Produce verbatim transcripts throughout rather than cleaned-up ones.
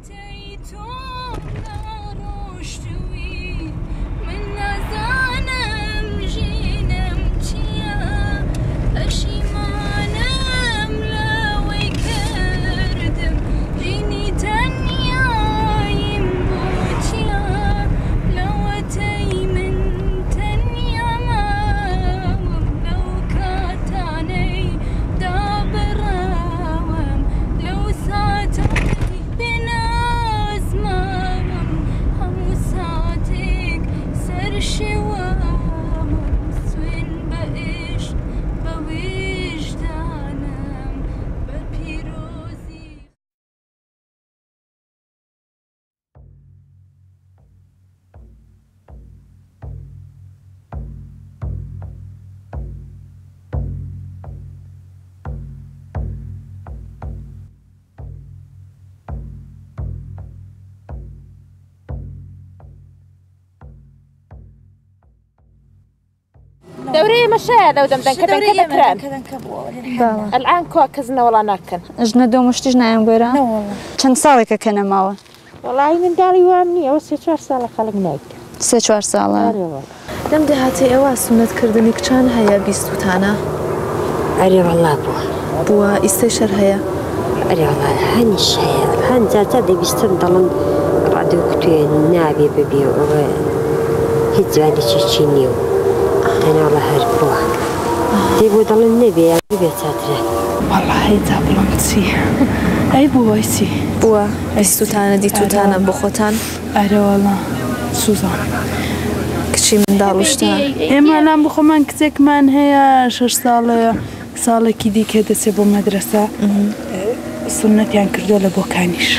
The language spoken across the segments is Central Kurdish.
دوري مشاها لو دم دم كذا كذا كذا بله الآن كوكزنا ولا ناكن اجنا دو مشتجنا ام غيره لا والله كان صالك كنا ماوا والله من داري وامني او سه چوار سال خلقناك سه چوار ساله دم دهاتي اوا سنت كردني كان هيا بيستوتانا اري والله بو بو استشر هيا اري والله هنش هيا هن جاتا دي بيستندلن راديو كتوي نابي ببي و هجواني تشينيو أنا والله هربوها تبغى ضل النبي يا بيت ساترة والله هي تابلونتي أي بويسي بوا استوتانا دي توتانا بخوتان أري والله سوزان كشي من داروشتا إما أنا بخو من كتك من هي شش سالة سالة كدي كده سبو مدرسة سنة يعني كردوا لبوكانيش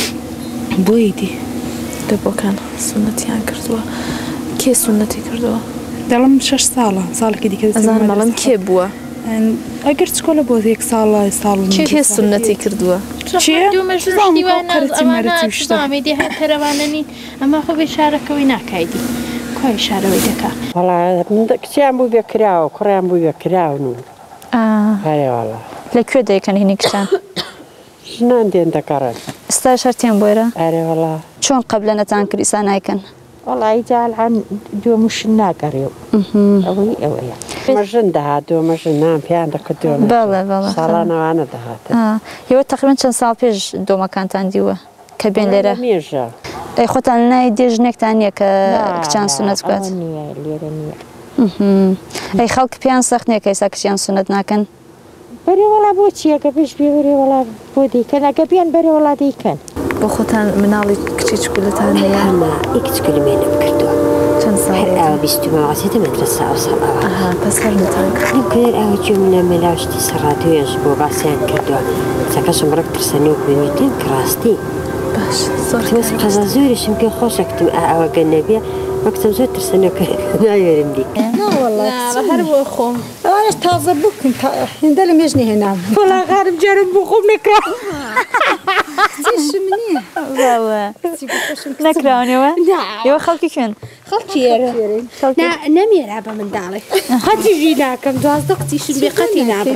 بويدي لبوكان سنة يعني كردوا كي سنة كردوا دلم شش سالة سالة كدي كده أزان مالن كي بوا أجر تقول بوز هيك سالة سالة كي سنة كردوا چیه؟ دو مجلسی وانا وانا تزامي دي هتروانني اما خو بشارك ويناكايدي كوي شارة ويدكا والله كتي عم بو بكراو كري عم بو بكراو نون اه هاي والله لكو دي كان هنيك كان شنو عندي انت كرن استشرتين بويرة اري والله شلون قبل نتان كريسان هايكن والله يجعل عن دو مش ناقريو اوي اوي مجن ده دو مجن نام في عندك دو بله بله صالنا وانا ده اه يو تقريبا كان سال بيج دو مكان تانديوه كبين ليره ميجا اي خوتان ناي ديجنك تانية كان سنت كوات اي خلق بيان سخني كيسا كشيان سنت ناكن بري ولا بوتشي كبيش بيوري ولا بودي كان كبيان بري ولا دي كان بخوتان منالي كتيش كلتان هي انا اكت كل مين بكردو كان صار او بيستمع عسيت مدرسة او صلاة اها بس هرنتان يمكن او جملة ملاوشتي سراتو يجبو باسيان كردو ساكاش مرك ترسانيو بميتين كراستي باش صار بس قزازوريش يمكن خوشك تم او النبي وقت زوج ترسانيو كنا يرم ديك لا والله لا هرب اخوم انا تازر بك هندلم يجني هنا ولا غارب جرب بخوم نكره تيش مني والله نكراني وا يو خلقي كن خلتي لا نم يلعب من داري خلتي جينا كم دوازدك تيش بقتي لعب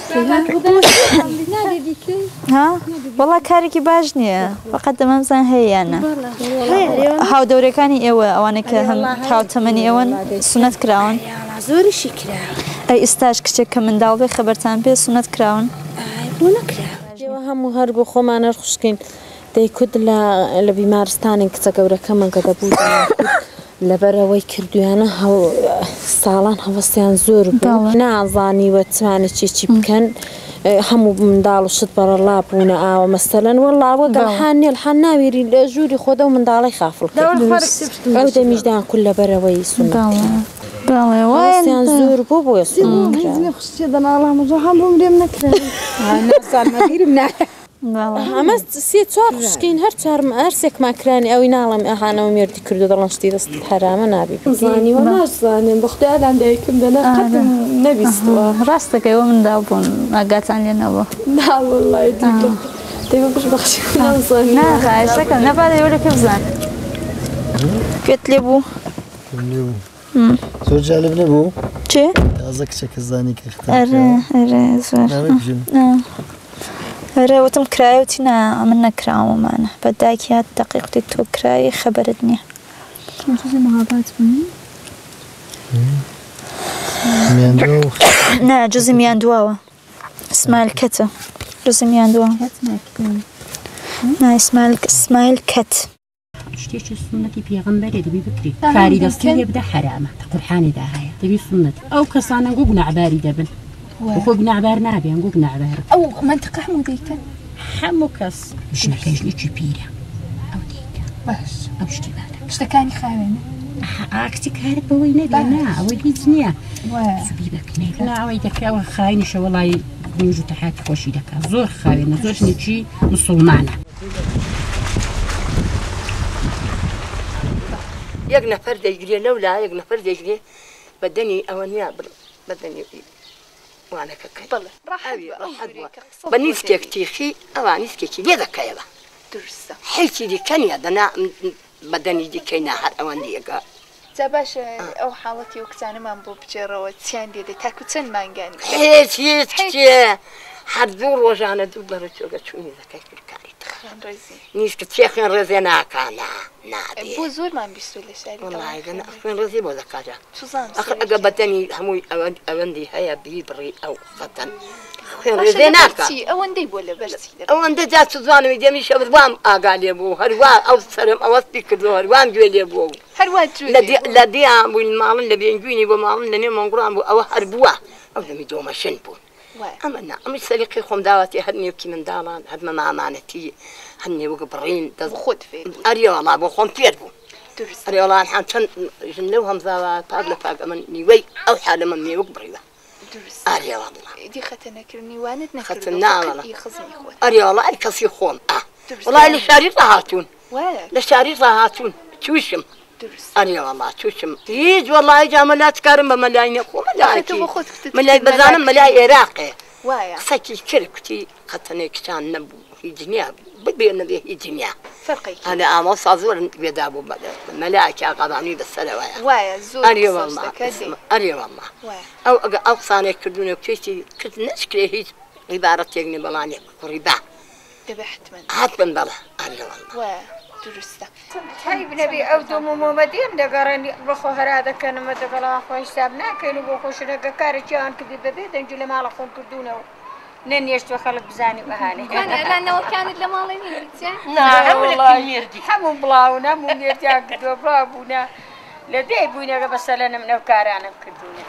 ها والله كاريكي باجني فقط ممزن هي انا هاو دوري كاني ايوه اوانك هم هاو تمني ايوان سنت كراون زوري شكرا اي استاج كشك من دالبي خبرتان بي سنت كراون جوا هم هربو خو ما نرخصكين دي كود لا لبيمارستان كتاقورا كمان كدا بودا لبروي كردويانا هاو سالان هاوستيان زور بو نازاني واتماني چي بكن همو من دالو شد بر الله بونا او مثلا والله وقال حاني الحناوي جوري خوده ومن دالي خافل او دميج دان كل بروي سنة بله وين زور بو بو يسون كذا خشي دنا الله مزوحم بمري منكره انا صار ما دير منها والله اما سي تصور خشكين هر صار ارسك ما كراني او ينالم انا وميردي كردو دلان شتي دست حرام نابي زاني وما زاني بختي عندكم دنا قدم نبي استوا راستك يوم من دابون اقات عن لنا لا والله يديك تبغى مش بخشي كنا زاني لا خايسك انا بعد يقول لك زان قلت لي بو امم زور جالب نبو چه ازك شك زاني كختار اره اره زور نعم بجن اه هەرە وتم کرایوتی نا من نەکراوەمانە بە دایکی دقیقتی تۆ کرایی خەبەرت نییە نا جوزی میان دواوە اسماعیل کەتە جوزی میان دواوە نا اسماعیل کەت شتێکی سنەتی پێغەمبەرێ دەبی بکری کاری دەستی لێ بدە حرامە قورئانێدا هەیە دەبی سنەتی ئەو کەسانە گوو گوناحباری دەبن خۆ گوناحبار نابێن گوو گوناحبار ئەو منتقە هەموو دەیکەن هەموو کەس ژنەکەیش لێکی پیرە ئەو دیکە باش ئەو شتی بادە شتەکانی خاوێنە ئاکسی کارت بەوەی نەبێ نا ئەوەی هیچ نییە سوبی بکەنێ ناوەی دەکەوە خاینیشە وەڵای نوێژ و تەحاتی خۆشی دەکات زۆر خاوێنە زۆر ژنێکی موسڵمانە یەک نەفەر دەیگرێ لەولا یەک نەفەر دەیگرێ بەدەنی ئەوە نییە بەدەنی وانەکەکەی بە نیسکێک تیخی ئەوە نیسکێکی لێ دەکەیەوە حیچی دیکە نیە دەنا بەدەنی دیکەی ناهەر ئەوەندیەگە جا باشە ئەو حاڵەتی و کچانەمان بۆ بچێڕەوە چیان دێدە تاکو چەند مانگانی هیچ هیچ کچێ هەردوو ڕۆژانە دوو بەرە چۆگە چوونی دەکەی کاری نیسکە چێخێن ڕێزێ ناکانە نابێ بۆ زۆرمان بیستوی لە شاری خوێن ڕێزی بۆ دەکاتە ئەگە بەدەنی هەمووی ئەوەندی هەیە بی بڕی ئەو خەتەن خوێن ڕێزێ ناکات ئەوەندەی بۆ لە بەرچی ئەوەندە جا چزانەوەی دێمی شەوت وام ئاگا لێ بوو هەروە ئەو سەرم ئەوەستی کردو هەروان گوێ لێ بوو هەروە لە دییان بووین ماڵن لە بێنگوینی بۆ ماڵن لە نێ مەنگوڕان بوو ئەوە هەر بووە ئەو دەمی دۆمەشن بوون ئەمە نا ئەمە سەریقی خۆم داواتی هەر نێوکی منداڵان هەرمە مامانەتی هەر نێوەگە بڕین دەست خۆت ئەریێوەڵا بۆ خۆم پێر بوو ئەریێوەڵان هەم چەند ژن لەو هەمزاوە پاک لە پاک ئەمە نیوەی ئەو حالە من نێوەک بڕیوە دی خەتە نەکردنیوانت نەخەتە ناوەڵە ئەریێوەڵا ئەر کەسی خۆم وڵای لە شاری ڕاهاتوون لە شاری ڕاهاتوون چوشم ئەریێوەڵا چوشم هیچ وەڵای جا مەلات کارم بە مەلای نەخۆ مەلایەکی مەلای بەزانم مەلای عێراقێ قسەکی کرد کوتی خەتەنێ کچان نەبوو هیچ نییە ببێ نەبێ هیچ نییە هەنە ئامۆستا زۆر گوێدا بوو مەلایەکی ئاقادانی بەسەرەوەیە ئەریێوەڵا ئەو ئەگە ئەو قسانێک کردوونە کوێتی کرد نەچکرێ هیچ عیبارەتێک نێ بەڵانێ کوڕی با هاتبن بەڵە ئەریێوەڵا درستە هەی بنەبی ئەو دوو مۆمەدیم دەگەڕێنی بەخۆ هەرا دەکەنمە دەگەڵا خۆی حساب ناکەین و بۆ خۆشنەکە کارێکیان کردی بەبێ دەنج لە ماڵە خۆم کردوونەوە نەنیێشتوە خەڵک بزانی بەهانێ لەنەوەکانت لە ماڵی مێردی هەموو بڵاون هەموو مێردیان کردووە بڵاو بوونە لە دێ بووینەکە بەسە لە نم نەو کارانم کردوونە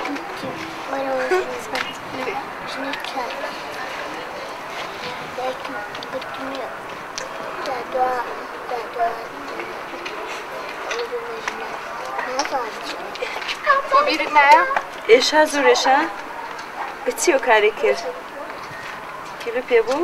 بیرت نایە؟ ئێشا زۆرێشە بچی و کاری کرد کیلو پێ بوو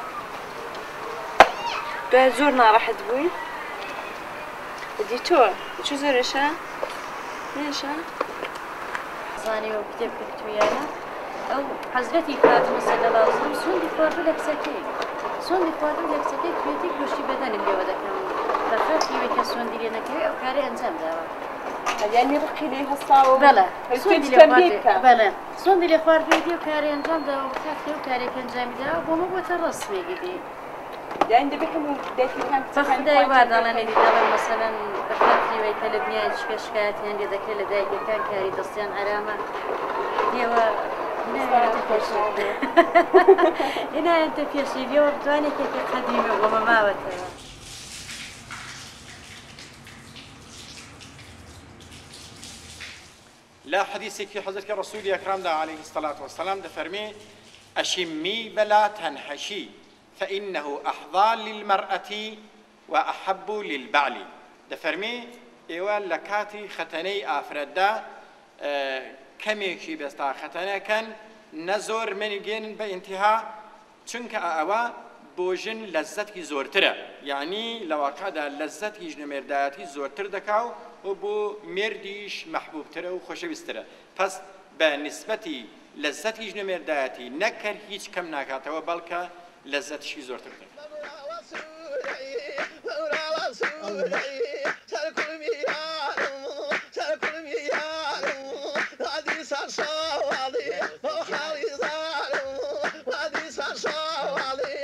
دوای زۆر ناڕەحەت بووی دی تۆ چ زۆرێشە؟ نێشە؟ زانیوە کتێب کردویانە ئەو حەزرەتی فاتمە سەلەڵاهو سوێندی خواردوو لە کچەکەی سوێندی خواردوو لە کچەکەی توێتی گۆشتی بەدەنم لێوە دەکەم بەخەرکی وێ کە سوێندی لێ نەکەوێ ئەو کارەی ئەنجام داوە یعنی ڕقی لێ هەستاوە بەڵێ بەڵێ سوێندی لێ خواردوێتی و کاری ئەنجام داوە بخاتێ و کارێک ئەنجامی داوە بۆمە بۆتە ڕستمێکی دی یعنی دەبێت هەموو دەتیکان بەخدای وا دەڵێنێتی دەڵێن مەسەلەن بەخەرکی وەی کە لە دنیای چکە شکایەتیان لێ دەکرێت لە دایکەکان کاری دەستیان ئارامە دێوە هێنایەتە پێشی لێوە بتوانێتێکی قەدیمە بۆمە ماوەتەوە لا حديثك في حضرتك الرسول أكرم دا عليه الصلاة والسلام دا فرمي أشمي بلا تنحشي فإنه أحظى للمرأة وأحب للبعل دا فرمي إيوان لكاتي ختني أفردا آه كميكي بستا ختنا كان نزور من جن بانتهاء چونك أوا بوجن لذتي زورتره يعني لو قاعدة لذتي جنمرداتي زورتر دكاو و بو مردیش محبوب تره و خوشویستره پس به نسبتی لذتی جنمردایتی نکر هیچ کم نکاته و بلکه لذتشی زورتر ده Hadi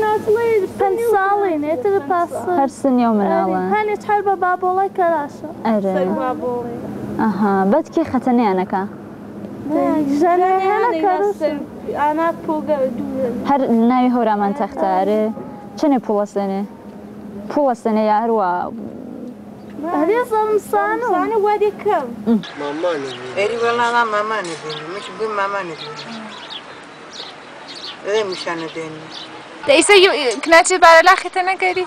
نازڵی پێنج ساڵی نێتر پاس هەر سنیۆ مناڵە هەنێت هەر بە بابۆڵی کەراشە ئەرێ ئەها بەتکی خەتەنیانەکە ئانا پۆگە هەر ناوی هەورامان تەختارێ چنێ پوڵەسێنێ پوڵەسێنێ یا هەروە هەرێزانسانە وادی کەم ئێری وەڵاما مامانە دێنی مش بووی مامانە دێنی ئێ میشانە دێنی دەئیسە کناچێ بارەلا خێتەنەگەری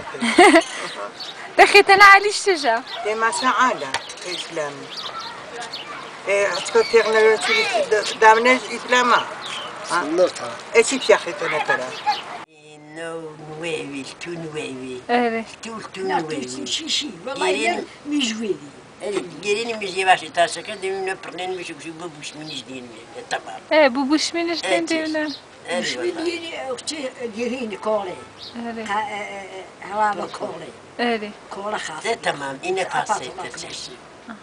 دەخێتەنە عالیش تژە دێماسە عالا ئیسلامی ئەچکە تێغنەوێتی دامنێژ ئیسلامە ئەچی پیاخێتەنە کەرا نوێوی تو نوێوی تو تو نوێوی شیشی وەڵای میژوێری گەرێنی مژێ باشی تاسەکە دەمینە پڕێن بشی بشی بۆ بوشمینیش دێنوێ تەمام ئێ بوو بوشمینش دێن دێنە گیرینی کۆڵێ هەوا بە کۆڵێ کۆڵە خاڵێ تەمام ئینە کاسێتە چەشی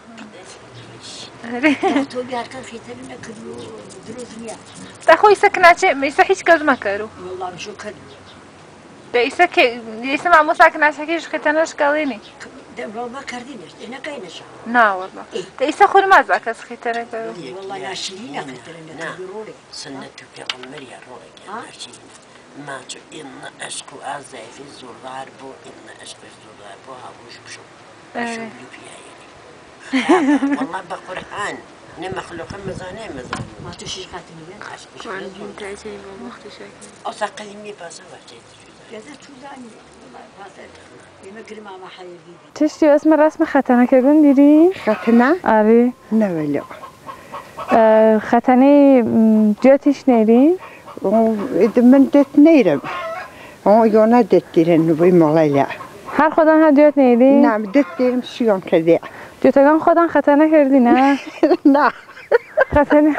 تۆ بیارکە خێتەر نەکردو دروست نییە دەخۆی ئیسە کناچێ ئیسە هیچ کەس مەکەرو وەڵام شو کرد دەئیسە ئیسە مامۆستا کناچەکەیش خێتەنەش گەڵێنی دەمڕۆمە کردینش دێنەکەینەشە ناوەڵا دەئیسە خورمازا کەس خێتەرەکەرو وەڵای ناشرینە خێتەرە ڕۆڵێ سنەت و پێغەمبەریە ڕۆڵێکی ناشرینە ماچۆ ئێمە عەشق و ئازایفی زۆربار بۆ ئێمە عەشقی زۆربار بۆ هاوڕۆژ بشۆ بشۆ پیایەنی والله بقرآن نه مخلوق مزانه مزانه ما تشيش خاتمية خاش بش عندهم تعزيم ومختشاك أصلا قديمي باسا وجهت جزا تولاني والله باسا يمكن ما ما حيجي تشتي اسم رسم ختنه كردن دیدی؟ ختنه؟ آره نه ولی ختنه جاتش نیری؟ من دت نیرم آه یانا دت دیرن نبی مالیه هر خودن ها جات نیری؟ نه دت دیرم شیان کرده جوتگان خودن ختنه کردی نه؟ نه ختنه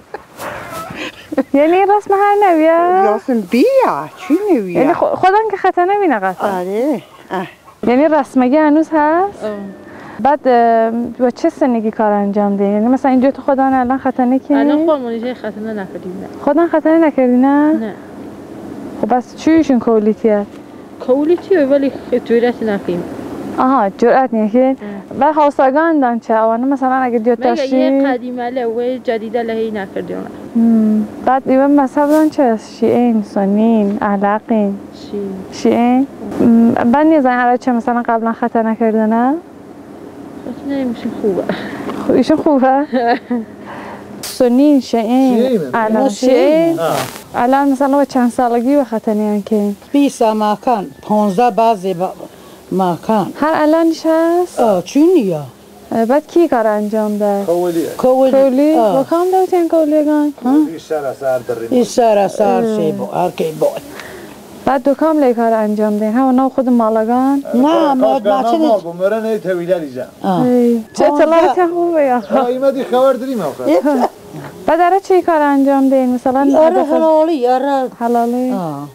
یعنی رسم هر نویه؟ رسم بیا چی نویه؟ یعنی خودن که ختنه بی نقصد؟ آره یعنی رسمگی هنوز هست؟ بعد با چه سنگی کار انجام ده؟ یعنی مثلا اینجا تو خودن الان ختنه کنی؟ الان خودمون جای ختنه نکردیم نه خودن ختنه نکردی نه؟ نه خب بس چیشون کولیتیه؟ کولیتیه ولی جرأت نکنیم آها جرأت نیه و حوصگان دان چه آوانه مثلا اگه دیوت داشتی یه قدیمه له جدیده لهی نکردیم بعد ایوان مذهب دان چه است شیعین سنین علاقین شیعین بعد نیزن علاقه چه مثلا قبلا خطا نکرده نه نه ایشون خوبه ایشون خوبه سنین شیعین علاقه شیعین الان مثلا با چند سالگی و خطا نیان که بیسا ماکان پانزده بعضی ماکان هر الانش هست؟ آه چونیه بعد کی کار انجام داد؟ کولیه کولی کولی؟ با کام دوتین کولیگان؟ ایشار سر دریم ایشار سر شیبو هرکی بود بعد دو کام لی کار انجام دین همه نو خود مالگان؟ نه ما ماچه نه بمرن ای تویله دیجا چه اطلاعاتی خوبه یا خواه ایمدی خبر داریم آخه بعد اره چی کار انجام دین؟ مثلا اره حلالی اره حلالی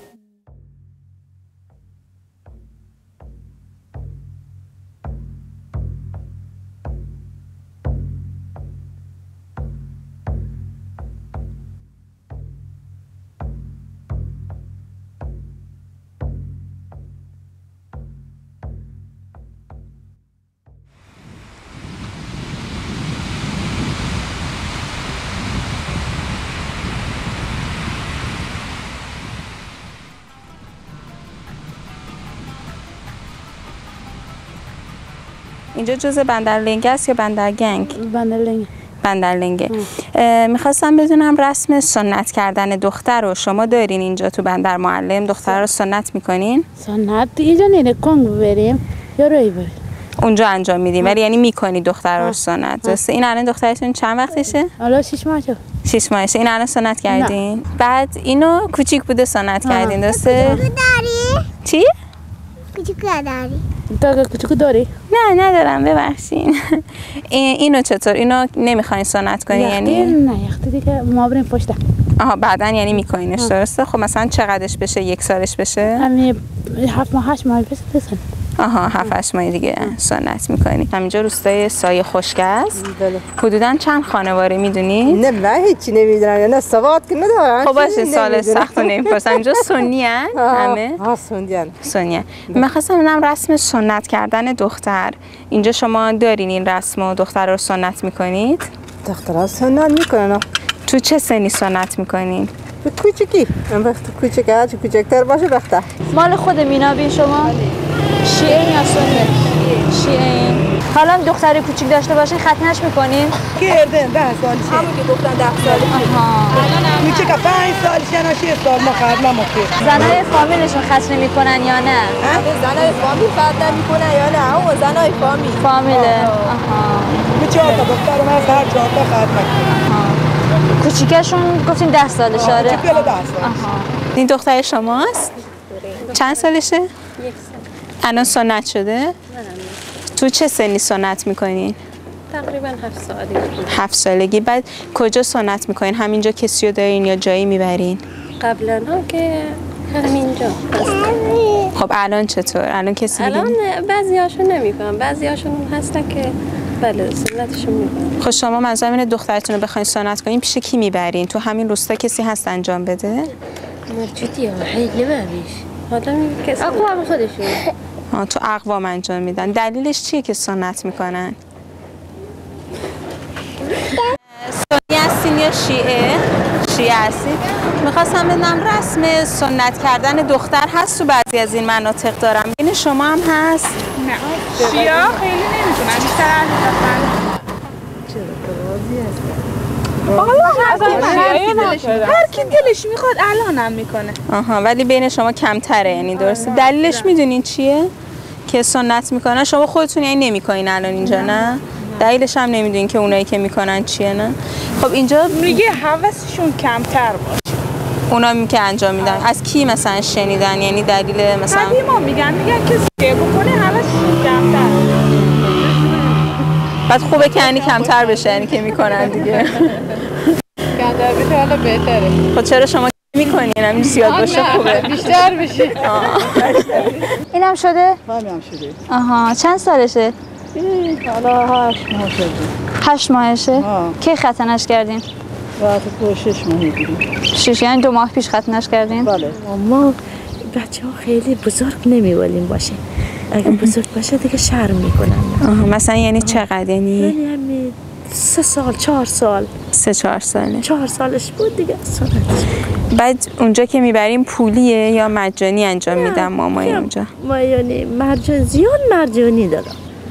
اینجا جزء بندرلنگه است یا بندرگنگ؟ بندرلنگه. بندرلنگه. میخواستم بدونم رسم سنت کردن دختر رو شما دارین اینجا تو بندر معلم دختر رو سنت میکنین؟ سنت اینجا نیره کنگ بریم یا روی بریم اونجا انجام میدیم ولی یعنی میکنی دختر رو سنت درسته؟ این الان دخترتون چند وقتشه؟ حالا شش ماهشه. شش ماهشه. این الان سنت کردین؟ نه. بعد اینو کوچیک بوده سنت کردین درسته؟ کوچیک داری؟ چی؟ کوچیک داری؟ تا کوچیک داری؟ نه ندارم ببخشین. اینو چطور؟ اینو نمیخواین سنت کنی یعنی؟ نه یختی دیگه ما بریم پشت. آها بعداً یعنی میکنینش درسته؟ خب مثلا چقدرش بشه؟ یک سالش بشه؟ همین هفت ماه هشت ماه بشه بسن. آها هفت هشت ماه دیگه سنت میکنی. همینجا روستای سایه خشک است. بله. حدوداً چند خانواره میدونید؟ نه من هیچی نمیدونم، نه سواد که ندارم. خب باشه سوال سخت رو نمیپرسم. اینجا سنی هن همه؟ ها سنی هن. سنی هن. میخواستم ببینم رسم سنت کردن دختر اینجا شما دارین این رسم و دختر رو سنت میکنید؟ دختر ها سنت میکنن. تو چه سنی سنت میکنین؟ به کوچکی، من وقت کوچک هرچی کوچکتر باشه بهتر. مال خود مینابی شما؟ شیعه یا سنی؟ شیعه. حالا دختری کوچیک داشته باشین ختنش میکنین؟ کردن ده سالشه. همون که گفتن ده سالشه. کوچیک پنج سالشه نه شش سال ما ختنه مخیر. زنای فامیلشون ختنه میکنن یا نه؟ زنای فامیل ختنه میکنن یا نه؟ اون زنای فامیل. فامیله. آها. به چهار تا دخترم هست هر چهار تا ختنه. کوچیکشون گفتین ده سالشه آره؟ کوچیک ده سال. این دختر شماست؟ چند سالشه؟ یک سال. الان سنت شده؟ تو چه سنی سنت میکنین؟ تقریبا هفت سالگی. هفت سالگی. بعد کجا سنت میکنین؟ همینجا کسی رو دارین یا جایی میبرین؟ قبلا ها که همینجا هستن. خب الان چطور؟ الان کسی دیگه؟ الان بعضی هاشون نمیکنن، بعضی هاشون هستن که بله سنتشون میکنن. خب شما منظورم اینه دخترتون رو بخواین سنت کنین پیش کی میبرین؟ تو همین روستا کسی هست انجام بده؟ مرجوطی ها خیلی نمیش. حالا کسی اقوام خودشون. آه تو اقوام انجام میدن. دلیلش چیه که سنت میکنن؟ سنی هستین یا شیعه؟ شیعه هستین؟ میخواستم بدونم رسم سنت کردن دختر هست تو بعضی از این مناطق دارم. بین شما هم هست؟ نه شیعه خیلی نمیتونن بیشتر اهل هر کی دلش میخواد الانم میکنه. آها ولی بین شما کمتره یعنی درسته؟ دلیلش میدونین چیه؟ که سنت میکنن شما خودتون یعنی نمیکنین الان اینجا نه؟ دلیلش هم نمیدونین که اونایی که میکنن چیه نه؟ خب اینجا میگه حواسشون کمتر باشه. اونا می که انجام میدن از کی مثلا شنیدن یعنی دلیل مثلا قدیما میگن میگن کسی که بکنه حواسشون کمتر. بعد خوبه که یعنی کمتر بشه یعنی که میکنن دیگه. کمتر بشه حالا بهتره. خب چرا شما میکنین همین زیاد باشه خوبه؟ بیشتر بشه. اینم شده؟ همین شده. آها چند سالشه؟ حالا هشت ماه شده. هشت ماهشه؟ کی ختنش کردین؟ بعد تو شش ماهی دیدیم. شش یعنی دو ماه پیش ختنش کردین؟ بله. ما بچه ها خیلی بزرگ نمیولیم باشه. اگه بزرگ باشه دیگه شرم میکنن. آها مثلا یعنی چقدر یعنی؟ یعنی همین سه سال چهار سال. سه چهار ساله. چهار سالش بود دیگه سنتش. بعد اونجا که میبریم پولیه یا مجانی انجام میدن مامای اونجا؟ ما یعنی مرجان زیاد مرجانی دارم.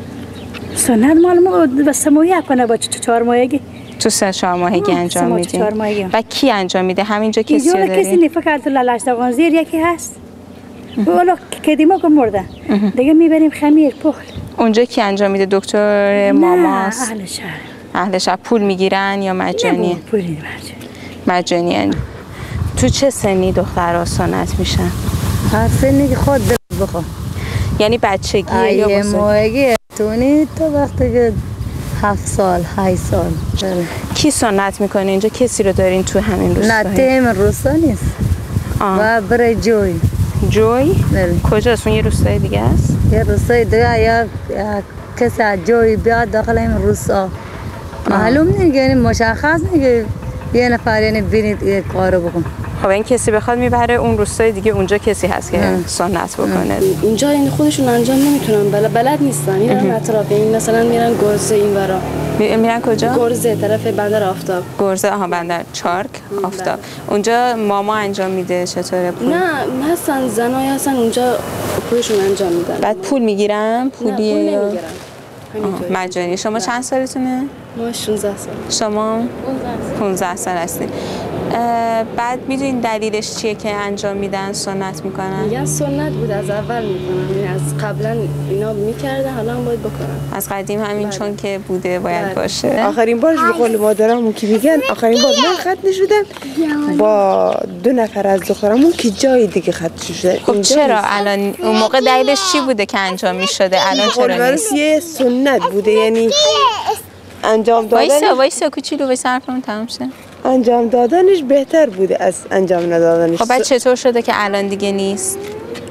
سنت مال ما و سه ماهی کنه با چهار ماهگی. تو سه چهار ماهگی انجام میدین؟ و کی انجام میده؟ همینجا کسی رو دارین؟ کسی نفکر تو لالشتگان زیر یکی هست. اولا کدیما که مرده. دیگه میبریم خمیر پخل. اونجا کی انجام میده؟ دکتر ماماست؟ اهل شهر. اهل شهر پول میگیرن یا مجانی؟ نه پولی مجانی. مجانی یعنی. تو چه سنی دخترها سنت میشن؟ هر سنی که خود دل بخواه. یعنی بچگی یا بزرگ؟ ماهگی تونی تا وقتی که هفت سال هشت سال. کی سنت میکنه اینجا؟ کسی رو دارین تو همین روستا؟ نه تیم روستا نیست. و برای جوی. جوی؟ بله. کجاست؟ اون یه روستای دیگه است؟ یه روستای دیگه یا کسی از جوی بیاد داخل این روستا. معلوم نیست یعنی مشخص نیست که یه نفر یعنی بینید یه کارو بکن. خب این کسی بخواد میبره اون روستای دیگه اونجا کسی هست که سنت بکنه. اینجا این خودشون انجام نمیتونن بلد, بلد نیستن. میرن اطراف این مثلا میرن گرزه اینورا. میرن کجا؟ گرزه طرف بندر آفتاب. گرزه آها بندر چارک آفتاب. اونجا ماما انجام میده چطوره پول؟ نه هستن زنای هستن اونجا خودشون انجام میدن. بعد پول میگیرن؟ پولیه نه یا پول نمیگیرن. مجانی. شما چند سالتونه؟ ما شانزده سال. شما پانزده سال هستین. بعد میدونین دلیلش چیه که انجام میدن سنت میکنن؟ میگن سنت بود از اول میکنن، یعنی از قبلا اینا میکردن حالا هم باید بکنن. از قدیم همین بله. چون که بوده باید بله. باشه. آخرین بارش به قول مادرمون که میگن آخرین بار من ختنه شدم با دو نفر از دخترمون که جای دیگه ختنه شده. خب چرا الان اون موقع دلیلش چی بوده که انجام میشده الان چرا نیست؟ یه سنت بوده یعنی انجام دادنش. وایسا وایسا کوچولو وایسا حرفمون تموم شه. انجام دادنش بهتر بوده از انجام ندادنش. خب بعد چطور شده که الان دیگه نیست؟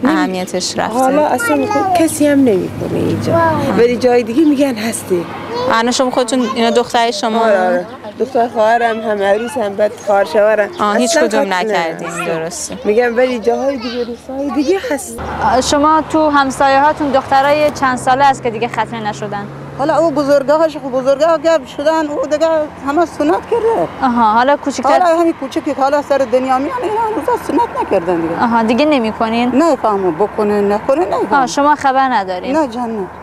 اهمیتش رفته. حالا اصلا کسی هم نمیکنه اینجا، ولی جای دیگه میگن هستی. الان شما خودتون اینا دختر شما؟ آره آره. دختر خواهرم هم عروس هم بعد خواهر شوهرم. آه هیچ کدوم نکردین. درسته. میگم ولی جاهای دیگه روستاهای دیگه هست. شما تو همسایه هاتون دخترای چند ساله است که دیگه ختنه نشدن؟ حالا او بزرگاهش خو بزرگا گپ شدن او دیگه همه سنت کرده. آها حالا کوچیک‌تر حالا همین کوچیکی که حالا سر دنیا میان اینا هنوز سنت نکردن دیگه. آها دیگه نمی‌کنین؟ نه فهمو بکنه نکنه نه. آها شما خبر ندارین؟ نه جان نه.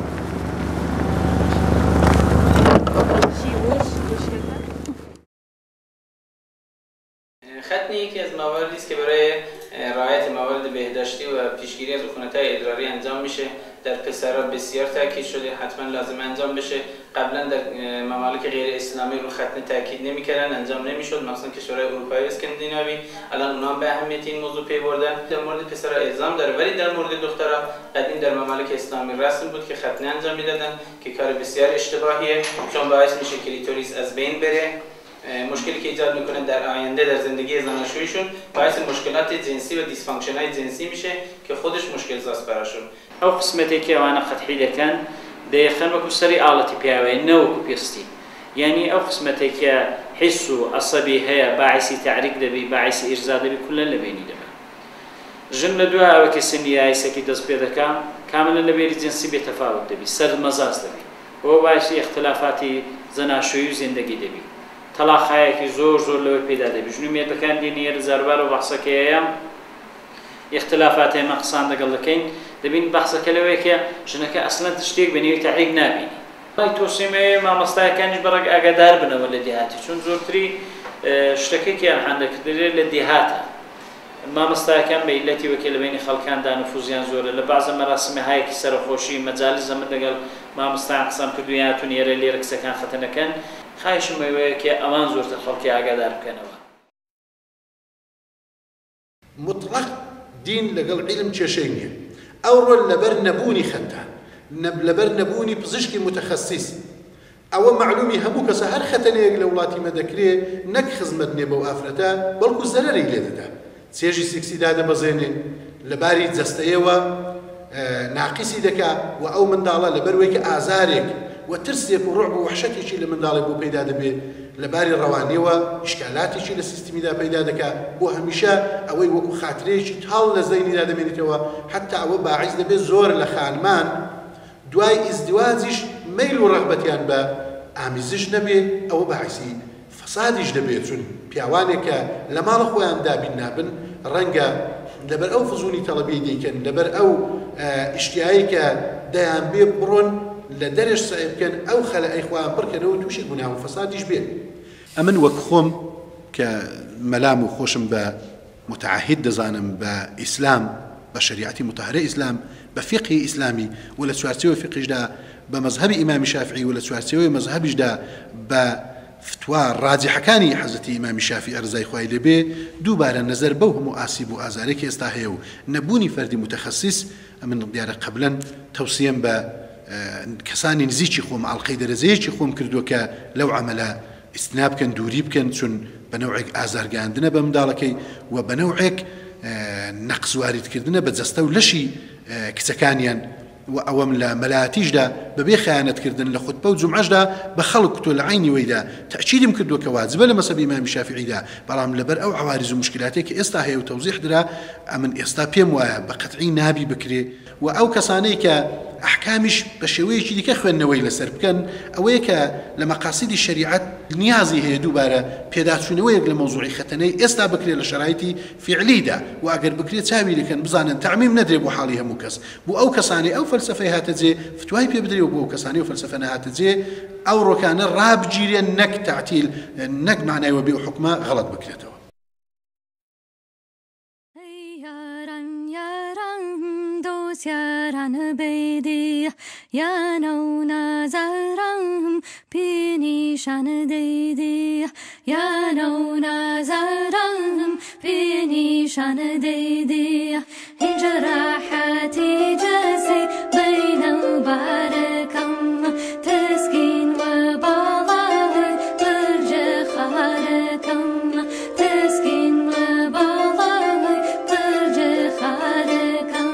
ختنه یکی از مواردی است که برای رعایت موارد بهداشتی و پیشگیری از عفونت‌های ادراری انجام میشه. در پسرها بسیار تاکید شده، حتما لازم انجام بشه. قبلا در ممالک غیر اسلامی رو ختنه تاکید نمی‌کردن، انجام نمی‌شد، مثلا کشورهای اروپایی و اسکاندیناوی. الان اونها به اهمیت این موضوع پی بردن. در مورد پسرها الزام داره، ولی در مورد دخترها قدیم در ممالک اسلامی رسم بود که ختنه انجام میدادن که کار بسیار اشتباهیه، چون باعث میشه کلیتوریس از بین بره. مشکلی که ایجاد میکنه در آینده در زندگی زناشویشون باعث مشکلات جنسی و دیسفانکشن‌های جنسی میشه که خودش مشکل زاست براشون. او قسمتی که وانا فتحی دکن دقیقاً وکو سری آلتی پیاوی نه وکو پیستی. یعنی او قسمتی که حس و عصبی هیا باعثی تعریق دبی باعثی ارزا دبی کلا لبینی دبی. جن دوا او که سنیای سکی دست پیدا کام کاملا لبیری جنسی بتفاوت دبی سر مزاج دبی و باعثی اختلافاتی زناشویی زندگی دبی. طلاق‌هایی که زور زور لوی پیدا دبی. جنو میاد بکن دینیر زربار و بحث که ایم اختلافات مقصان دقل کین دبین بحث کلوی که جنک اصلا تشتیق بنی تعریق نبینی. ولی توصیه ما مستای کنج برای اقدار بنا ولدیاتی چون زورتری اشتکی که هنده کدری لدیاتا ما مستای کن به علتی وکیل بین خالکان دان نفوذیان زوره لبعض مراسم های که سر خوشی مجالس زمان دقل ما مستای قسم کدویاتون یه لیرک سکان ختنه کن خواهش می‌کنم که امان زورت خالکی اقدار کنه. مطلق دين لقل علم تشينية أو رول لبر نبوني ختان نب لبر نبوني بزشكي متخصص أو معلومي همو كسهر ختاني لولاتي مذكري نك خزمت نبو أفرتا بلكو زرري لذا سيجي سكسي دادا بزيني لباري زستيوا ناقصي دكا وأو من دالا لبرويك آزارك وترسيك ورعب وحشتي شي لمن دالا بو بيدا دبي لباري روانيوا إشكالاتي شي للسيستمي دا بيدا دكا بو هميشا أوي وكو خاطري شي تهال لزيني دا دمينيتوا حتى أو باعث دبي زور لخانمان دواي ازدواجش ميل ورغبتيان با آميزش نبي أو باعثي فسادش دبي چون بياوانك لما لخوان دابين نابن رنگا لبر أو فزوني طلبي ديكن لبر أو اشتيايك ديان بي برون لدرج صعب كان أو خلق إخوان بركة نو توشي بناه وفسادش بيه. أمن وكخوم كملام وخوشم بمتعهد دزانم بإسلام بشريعتي مطهرة إسلام بفقه إسلامي ولا سوارتيوي فقه جدا بمذهب إمام الشافعي ولا سوارتيوي مذهب جدا بفتوى راجح كاني حضرت إمام الشافعي أرزاي خوالي بي دوباره نظر بوهم وآسيب وآزارك يستاهيو نبوني فردي متخصص من ديار قبلا توصيا ب كساني نزيتشي خوم على القيد رزيتشي خوم كردوكا لو عملا استناب كان دوريب كان شون بنوعك آزار عندنا بمدالكي وبنوعك نقص وارد كردنا بتزستو لشي كسكانيا أو من ملاتيج دا ببي خيانة كردن لخطبة وجمعة دا بخلق تو العيني ويدا تأكيد مكردو كواز بلا مسبي إمام الشافعي دا برام لبر أو عوارض ومشكلاتك إستاهي وتوضيح درا من إستابيم وبقطعي نابي بكري وأو كسانيك أحكامش بشوي شيء كخوان نويل سربكن أويك لمقاصد الشريعة نيازي هي دوبارة بيدات شو نويل لموضوع ختني إستا بكري لشرايتي فعلي دا وأجر بكري تساوي لكن بزان تعميم ندري بحالها مكس بو أو كساني أو فلسفة هاتزي فتواي بيبدري وبو كساني وفلسفة هاتزي أو ركان الراب جيري نك تعتيل نك معناه وبيو حكمه غلط بكريته. Yaran bedi yanona zaram pinishan dedi yanona zaram pinishan dedi injarahati jasi bayna barakam taskin wa balah tarja kharakam taskin wa balah tarja kharakam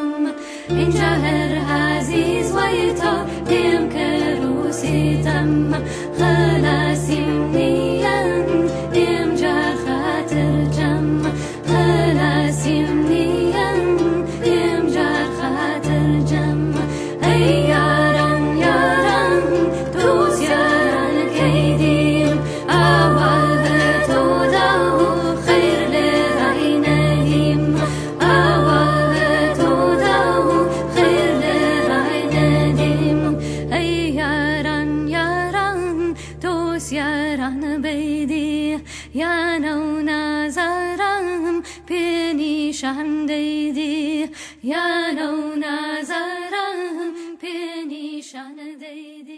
اینجا هر عزیز ویتا دیم کروسی تم خلاصیم نیان اینجا خاطر جم خلاصیم نیان اینجا خاطر جم ای یاران یاران دوست یاران کیدیم اول تو داو خیر لرای ندیم اول تو داو خیر لرای ندیم ای یاران یاران دوست یاران بیدی یا نو نظرم پنیشان دیدی یا نو نظرم پنیشان دیدی